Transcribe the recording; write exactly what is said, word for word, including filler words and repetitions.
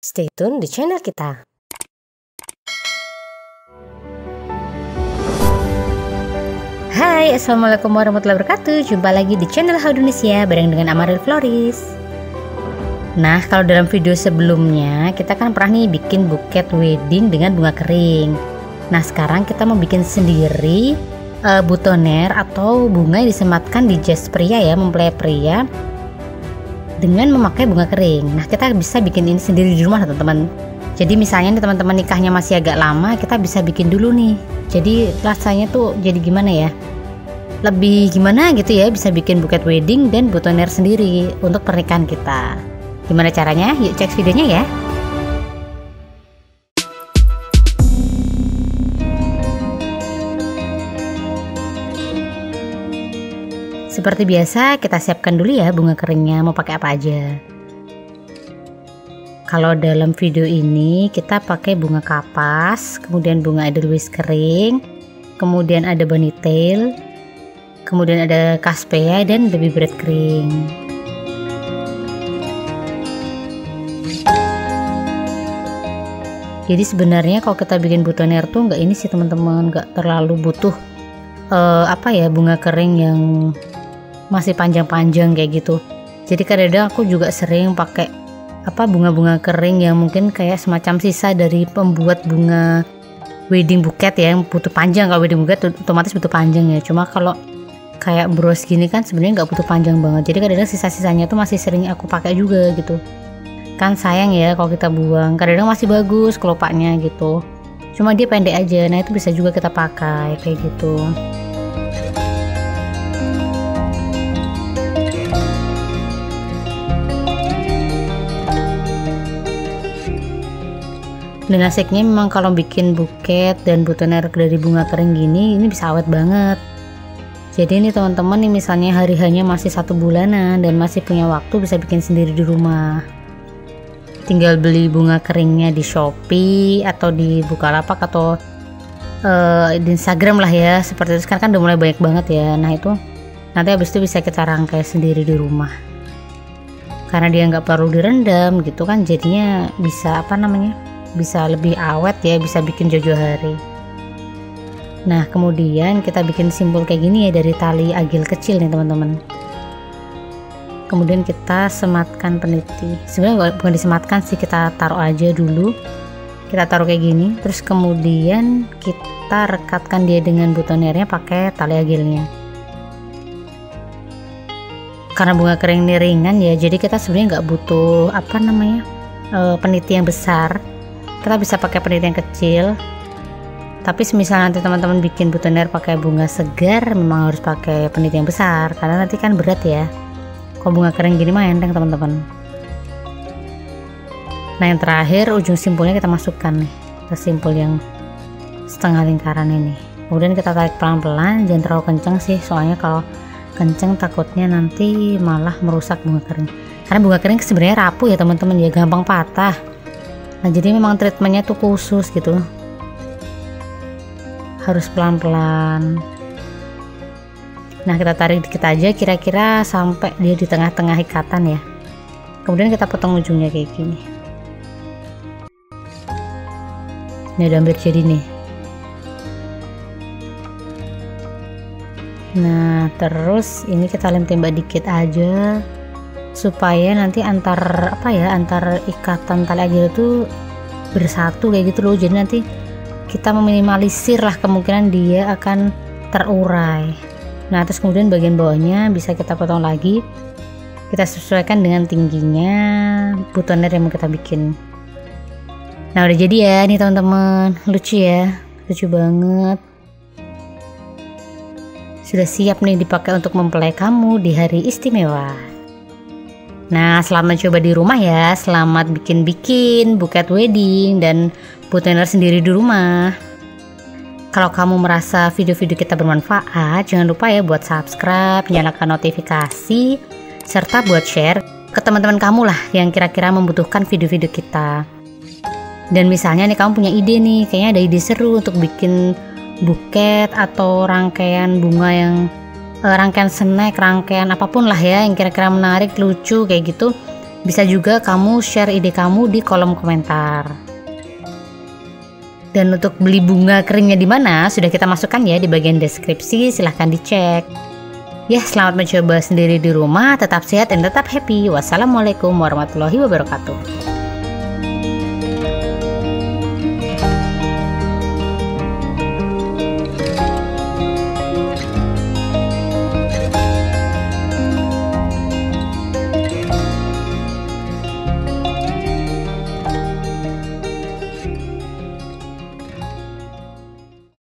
Stay tune di channel kita. Hai, assalamualaikum warahmatullahi wabarakatuh. Jumpa lagi di channel Howdonesia bareng dengan Amaril Floris. Nah, kalau dalam video sebelumnya kita kan pernah nih bikin buket wedding dengan bunga kering. Nah, sekarang kita mau bikin sendiri uh, butoner atau bunga yang disematkan di jas pria ya, mempelai pria, dengan memakai bunga kering. Nah, kita bisa bikin ini sendiri di rumah teman-teman. Jadi misalnya nih teman-teman nikahnya masih agak lama, kita bisa bikin dulu nih. Jadi rasanya tuh jadi gimana ya, lebih gimana gitu ya, bisa bikin buket wedding dan butoner sendiri untuk pernikahan kita. Gimana caranya? Yuk cek videonya ya. Seperti biasa, kita siapkan dulu ya bunga keringnya, mau pakai apa aja. Kalau dalam video ini kita pakai bunga kapas, kemudian bunga edelweiss kering, kemudian ada bunny tail, kemudian ada caspea dan baby bread kering. Jadi sebenarnya kalau kita bikin butoner tuh nggak ini sih teman-teman, nggak terlalu butuh uh, apa ya, bunga kering yang masih panjang-panjang kayak gitu. Jadi kadang-kadang aku juga sering pakai apa, bunga-bunga kering yang mungkin kayak semacam sisa dari pembuat bunga wedding buket ya, yang butuh panjang. Kalau wedding buket otomatis butuh panjang ya, cuma kalau kayak bros gini kan sebenarnya nggak butuh panjang banget. Jadi kadang-kadang sisa-sisanya tuh masih sering aku pakai juga gitu. Kan sayang ya kalau kita buang. Kadang-kadang masih bagus kelopaknya gitu, cuma dia pendek aja. Nah itu bisa juga kita pakai kayak gitu. Dan asiknya memang kalau bikin buket dan butoner dari bunga kering gini, ini bisa awet banget. Jadi ini teman-teman nih, misalnya hari hanya masih satu bulanan dan masih punya waktu, bisa bikin sendiri di rumah. Tinggal beli bunga keringnya di Shopee atau di Bukalapak atau uh, di Instagram lah ya, seperti itu. Sekarang kan udah mulai banyak banget ya. Nah itu nanti habis itu bisa kita rangkai sendiri di rumah. Karena dia nggak perlu direndam gitu kan, jadinya bisa apa namanya, bisa lebih awet ya, bisa bikin jauh-jauh hari. Nah kemudian kita bikin simbol kayak gini ya dari tali agil kecil nih teman-teman. Kemudian kita sematkan peniti. Sebenarnya bukan disematkan sih, kita taruh aja dulu. Kita taruh kayak gini, terus kemudian kita rekatkan dia dengan butonernya pakai tali agilnya. Karena bunga kering ini ringan ya, jadi kita sebenarnya nggak butuh apa namanya e, peniti yang besar. Kita bisa pakai peniti yang kecil. Tapi semisal nanti teman-teman bikin butoner pakai bunga segar, memang harus pakai peniti yang besar karena nanti kan berat ya. Kalau bunga kering gini mah enteng teman-teman. Nah yang terakhir, ujung simpulnya kita masukkan nih ke simpul yang setengah lingkaran ini. Kemudian kita tarik pelan-pelan, jangan terlalu kencang sih, soalnya kalau kencang takutnya nanti malah merusak bunga kering. Karena bunga kering sebenarnya rapuh ya teman-teman ya, gampang patah. Nah jadi memang treatmentnya tuh khusus gitu, harus pelan-pelan. Nah kita tarik dikit aja, kira-kira sampai dia di tengah-tengah ikatan ya. Kemudian kita potong ujungnya kayak gini. Ini udah hampir jadi nih. Nah terus ini kita lem tembak dikit aja supaya nanti antar apa ya, antar ikatan tali agil itu bersatu kayak gitu loh. Jadi nanti kita meminimalisir lah kemungkinan dia akan terurai. Nah terus kemudian bagian bawahnya bisa kita potong lagi, kita sesuaikan dengan tingginya butoner yang mau kita bikin. Nah udah jadi ya nih teman-teman, lucu ya, lucu banget. Sudah siap nih dipakai untuk mempelai kamu di hari istimewa. Nah selamat coba di rumah ya, selamat bikin-bikin buket wedding dan butoner sendiri di rumah. Kalau kamu merasa video-video kita bermanfaat, jangan lupa ya buat subscribe, nyalakan notifikasi, serta buat share ke teman-teman kamu lah yang kira-kira membutuhkan video-video kita. Dan misalnya nih kamu punya ide nih, kayaknya ada ide seru untuk bikin buket atau rangkaian bunga yang rangkaian snack, rangkaian apapun lah ya yang kira-kira menarik, lucu kayak gitu, Bisa juga kamu share ide kamu di kolom komentar. Dan untuk beli bunga keringnya di mana sudah kita masukkan ya di bagian deskripsi, silahkan dicek. Ya, selamat mencoba sendiri di rumah, tetap sehat dan tetap happy. Wassalamualaikum warahmatullahi wabarakatuh.